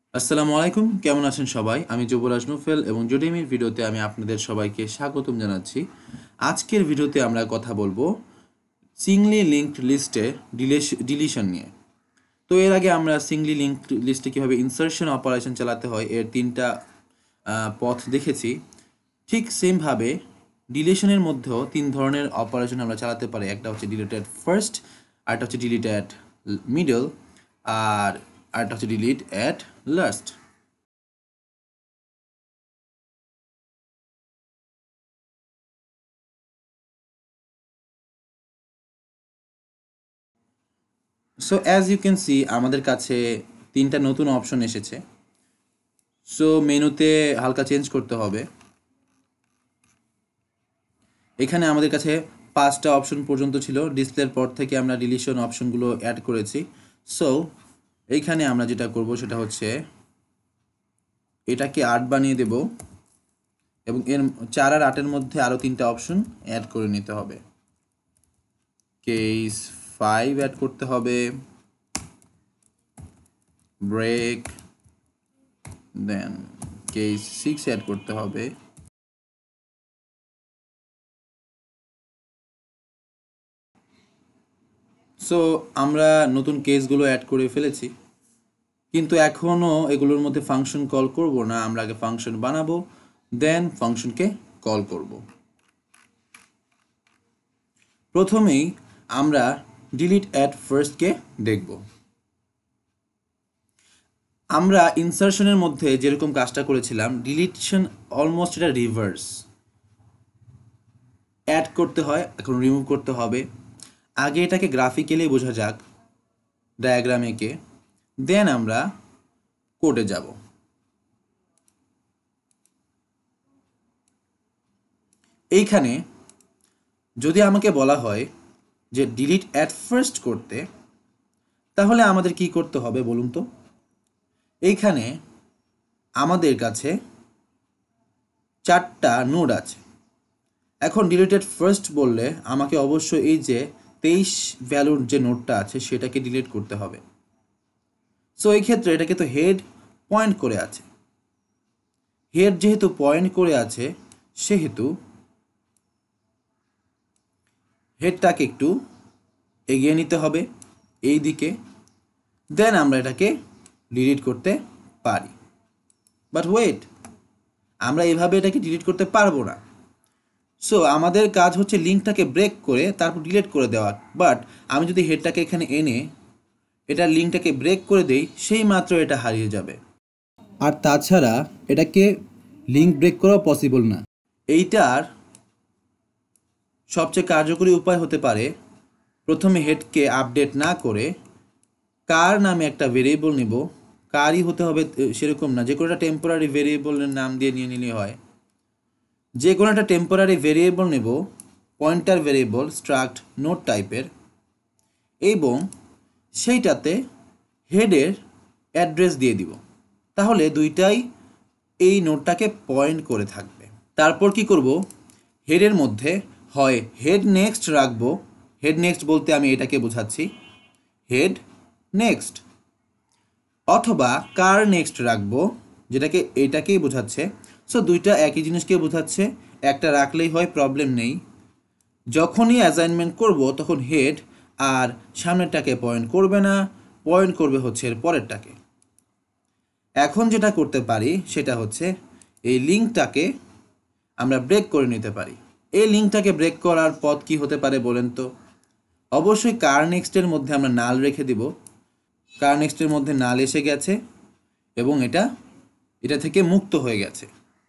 আসসালামু আলাইকুম, কেমন আছেন সবাই? আমি যুবরাজ নুফেল এবং জুডেমির ভিডিওতে আমি আপনাদের সবাইকে স্বাগতম জানাচ্ছি। আজকের ভিডিওতে আমরা কথা বলবো সিঙ্গলি লিঙ্কড লিস্টে ডিলিশন নিয়ে। তো এর আগে আমরা সিঙ্গলি লিঙ্কড লিস্টে কীভাবে ইনসার্শন অপারেশন চালাতে হয় এর তিনটা পথ দেখেছি। ঠিক সেমভাবে ডিলিশনের মধ্যেও তিন ধরনের অপারেশন আমরা চালাতে পারি। একটা হচ্ছে ডিলিটেড ফার্স্ট, আরেকটা হচ্ছে ডিলিট অ্যাট মিডল, আর আরেকটা হচ্ছে delete at last. So as you can see আমাদের কাছে তিনটা নতুন অপশন এসেছে। সো মেনুতে হালকা চেঞ্জ করতে হবে। এখানে আমাদের কাছে পাঁচটা অপশন পর্যন্ত ছিল, ডিসপ্লের পর থেকে আমরা ডিলিশন অপশনগুলো অ্যাড করেছি। সো এইখানে আমরা যেটা করব সেটা হচ্ছে এটাকে 8 বানিয়ে দেব এবং এর 4 আর 8-এর মধ্যে আরও তিনটা অপশন অ্যাড করে নিতে হবে। কেস 5 অ্যাড করতে হবে, ব্রেক, দেন কেস 6 অ্যাড করতে হবে, সো আমরা নতুন কেসগুলো অ্যাড করে ফেলেছি, কিন্তু এখনও এগুলোর মধ্যে ফাংশন কল করব না। আমরা আগে ফাংশন বানাবো, দেন ফাংশনকে কল করব। প্রথমেই আমরা ডিলিট অ্যাট ফার্স্টকে দেখব। আমরা ইনসার্শনের মধ্যে যেরকম কাজটা করেছিলাম, ডিলিশন অলমোস্ট এটা রিভার্স। অ্যাড করতে হয়, এখন রিমুভ করতে হবে। আগে এটাকে গ্রাফিক্যালি বোঝা যাক, ডায়াগ্রাম এঁকে, দেন আমরা কোডে যাব। এইখানে যদি আমাকে বলা হয় যে ডিলিট অ্যাট ফার্স্ট করতে, তাহলে আমাদের কি করতে হবে বলুন তো? এইখানে আমাদের কাছে 4টা নোড আছে। এখন ডিলিটেড ফার্স্ট বললে আমাকে অবশ্যই এই যে 23 ভ্যালুর যে নোডটা আছে সেটাকে ডিলিট করতে হবে। সো এই ক্ষেত্রে এটাকে তো হেড পয়েন্ট করে আছে, হেড যেহেতু পয়েন্ট করে আছে সেহেতু হেডটাকে একটু এগিয়ে নিতে হবে এই দিকে, দেন আমরা এটাকে ডিলিট করতে পারি। বাট ওয়েট, আমরা এভাবে এটাকে ডিলিট করতে পারবো না। সো আমাদের কাজ হচ্ছে লিঙ্কটাকে ব্রেক করে তারপর ডিলিট করে দেওয়া। বাট আমি যদি হেডটাকে এখানে এনে এটা লিঙ্কটাকে ব্রেক করে দেই, সেই মাত্র এটা হারিয়ে যাবে। আর তাছাড়া এটাকে লিঙ্ক ব্রেক করাও পসিবল না। এইটার সবচেয়ে কার্যকরী উপায় হতে পারে প্রথমে হেডকে আপডেট না করে কার নামে একটা ভেরিয়েবল নিব। কারই হতে হবে সেরকম না, যে কোনো একটা টেম্পোরারি ভেরিয়েবলের নাম দিয়ে নিয়ে নিলে হয়। যে কোনো একটা টেম্পোরারি ভেরিয়েবল নেব, পয়েন্টার ভেরিয়েবল স্ট্রাক্ট নোড টাইপের, এবং সেইটাতে হেডের অ্যাড্রেস দিয়ে দিব। তাহলে দুইটাই এই নোডটাকে পয়েন্ট করে থাকবে। তারপর কি করব, হেডের মধ্যে হয় হেড নেক্সট রাখবো। হেড নেক্সট বলতে আমি এটাকে বোঝাচ্ছি, হেড নেক্সট, অথবা কার নেক্সট রাখবো, যেটাকে এটাকেই বোঝাচ্ছে। সো দুইটা একই জিনিসকে বোঝাচ্ছে, একটা রাখলেই হয়, প্রবলেম নেই। যখনই অ্যাসাইনমেন্ট করব তখন হেড আর সামনেরটাকে পয়েন্ট করবে না, পয়েন্ট করবে হচ্ছে এর পরেরটাকে। এখন যেটা করতে পারি সেটা হচ্ছে এই লিঙ্কটাকে আমরা ব্রেক করে নিতে পারি। এই লিঙ্কটাকে ব্রেক করার পথ কি হতে পারে বলেন তো? অবশ্যই কার নেক্সটের মধ্যে আমরা নাল রেখে দিব। কার নেক্সটের মধ্যে নাল এসে গেছে এবং এটা থেকে মুক্ত হয়ে গেছে।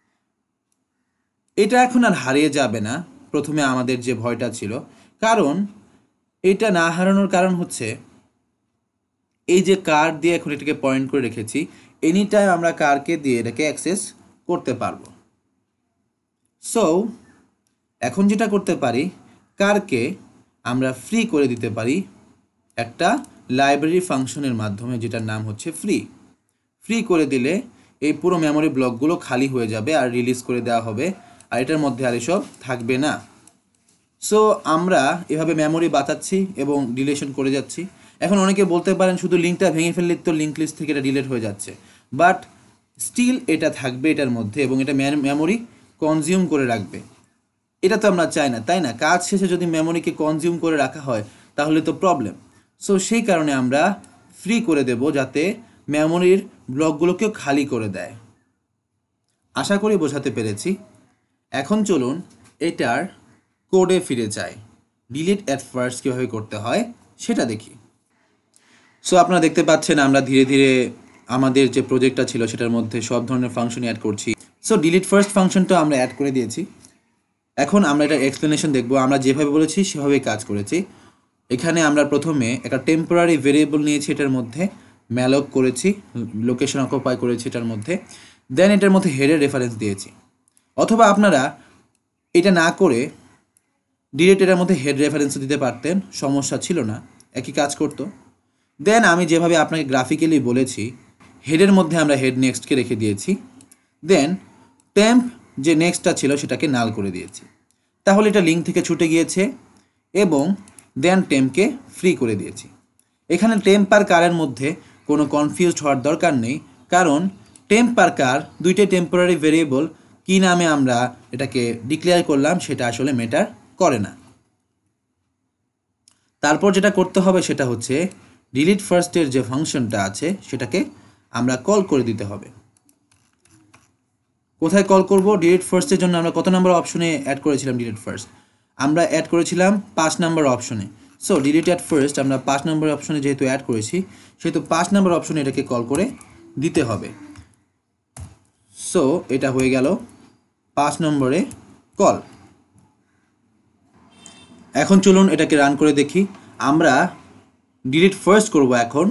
এটা এখন আর হারিয়ে যাবে না, প্রথমে আমাদের যে ভয়টা ছিল। কারণ এটা না হারানোর কারণ হচ্ছে এই যে কার দিয়ে এখন এটাকে পয়েন্ট করে রেখেছি, এনি টাইম আমরা কারকে দিয়ে এটাকে অ্যাক্সেস করতে পারবো। সো এখন যেটা করতে পারি, কারকে আমরা ফ্রি করে দিতে পারি একটা লাইব্রেরি ফাংশনের মাধ্যমে, যেটার নাম হচ্ছে ফ্রি। ফ্রি করে দিলে এই পুরো মেমোরি ব্লকগুলো খালি হয়ে যাবে আর রিলিজ করে দেওয়া হবে, আর এটার মধ্যে আর এসব থাকবে না। সো আমরা এভাবে মেমোরি বাঁচাচ্ছি এবং ডিলিশন করে যাচ্ছি। এখন অনেকে বলতে পারেন শুধু লিঙ্কটা ভেঙে ফেললে তো লিঙ্ক লিস্ট থেকে এটা ডিলিট হয়ে যাচ্ছে। বাট স্টিল এটা থাকবে এটার মধ্যে এবং এটা মেমোরি কনজিউম করে রাখবে। এটা তো আমরা চাই না, তাই না? কাজ শেষে যদি মেমোরিকে কনজিউম করে রাখা হয় তাহলে তো প্রবলেম। সো সেই কারণে আমরা ফ্রি করে দেব যাতে মেমোরির ব্লকগুলোকেও খালি করে দেয়। আশা করি বোঝাতে পেরেছি। এখন চলুন এটার কোডে ফিরে যাই। ডিলিট অ্যাট ফার্স্ট কীভাবে করতে হয় সেটা দেখি। সো আপনারা দেখতে পাচ্ছেন আমরা ধীরে ধীরে আমাদের যে প্রজেক্টটা ছিল সেটার মধ্যে সব ধরনের ফাংশন অ্যাড করছি। সো ডিলিট ফার্স্ট ফাংশনটা আমরা অ্যাড করে দিয়েছি। এখন আমরা এটা এক্সপ্লেনেশন দেখব। আমরা যেভাবে বলেছি সেভাবেই কাজ করেছি। এখানে আমরা প্রথমে একটা টেম্পোরারি ভেরিয়েবল নিয়েছি, এটার মধ্যে ম্যালক করেছি, লোকেশন অকুপাই করেছি এটার মধ্যে, দেন এটার মধ্যে হেডের রেফারেন্স দিয়েছি। অথবা আপনারা এটা না করে ডিরেক্ট এটার মধ্যে হেড রেফারেন্স দিতে পারতেন, সমস্যা ছিল না, একই কাজ করতো। দেন আমি যেভাবে আপনাকে গ্রাফিক্যালি বলেছি হেডের মধ্যে আমরা হেড নেক্সটকে রেখে দিয়েছি, দেন টেম্প যে নেক্সটটা ছিল সেটাকে নাল করে দিয়েছি। তাহলে এটা লিঙ্ক থেকে ছুটে গিয়েছে এবং দেন টেম্পকে ফ্রি করে দিয়েছি। এখানে টেম্প আর কারের মধ্যে কোনো কনফিউজড হওয়ার দরকার নেই, কারণ টেম্প আর কার দুইটাই টেম্পোরারি ভেরিয়েবল। কী নামে আমরা এটাকে ডিক্লেয়ার করলাম সেটা আসলে ম্যাটার করে না। তারপর যেটা করতে হবে সেটা হচ্ছে ডিলিট ফার্স্টের যে ফাংশনটা আছে সেটাকে আমরা কল করে দিতে হবে। কোথায় কল করব? ডিলিট ফার্স্টের জন্য আমরা কত নম্বর অপশনে অ্যাড করেছিলাম ডিলিট ফার্স্ট? আমরা অ্যাড করেছিলাম 5 নম্বর অপশনে। সো ডিলিট অ্যাট ফার্স্ট আমরা 5 নম্বর অপশনে যেহেতু অ্যাড করেছি সেহেতু 5 নম্বর অপশনে এটাকে কল করে দিতে হবে। সো এটা হয়ে গেল 5 নম্বরে কল। এখন চলুন এটাকে রান করে দেখি। আমরা ডিলিট ফার্স্ট করব এখন।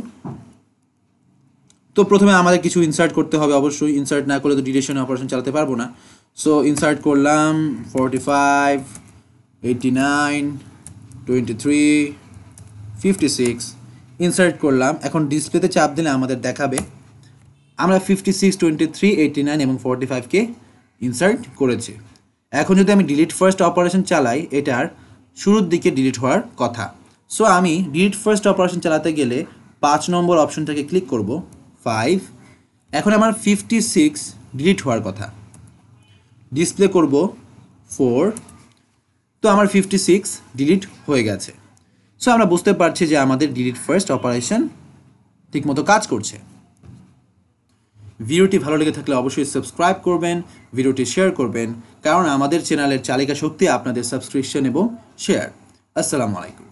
তো প্রথমে আমাদের কিছু ইনসার্ট করতে হবে, অবশ্যই ইনসার্ট না করলে তো ডিলিশন অপারেশন চালাতে পারবো না। সো ইনসার্ট করলাম 45, 89, 23, 56 ইনসার্ট করলাম। এখন ডিসপ্লেতে চাপ দিলে আমাদের দেখাবে আমরা 56, 23, 89 এবং 45কে ইনসার্ট করেছি। এখন যদি আমি ডিলিট ফার্স্ট অপারেশন চালাই এটার শুরুর দিকে ডিলিট হওয়ার কথা। সো আমি ডিলিট ফার্স্ট অপারেশন চালাতে গেলে 5 নম্বর অপশনটাকে ক্লিক করব, 5। এখন আমার 56 ডিলিট হওয়ার কথা, ডিসপ্লে করব 4। তো আমার 56 ডিলিট হয়ে গেছে। সো আমরা বুঝতে পারছি যে আমাদের ডিলিট ফার্স্ট অপারেশন ঠিকমতো কাজ করছে। ভিডিওটি ভালো লেগে থাকলে অবশ্যই সাবস্ক্রাইব করবেন, ভিডিওটি শেয়ার করবেন, কারণ আমাদের চ্যানেলের চালিকা শক্তি আপনাদের সাবস্ক্রিপশন এবং শেয়ার। আসসালামু আলাইকুম।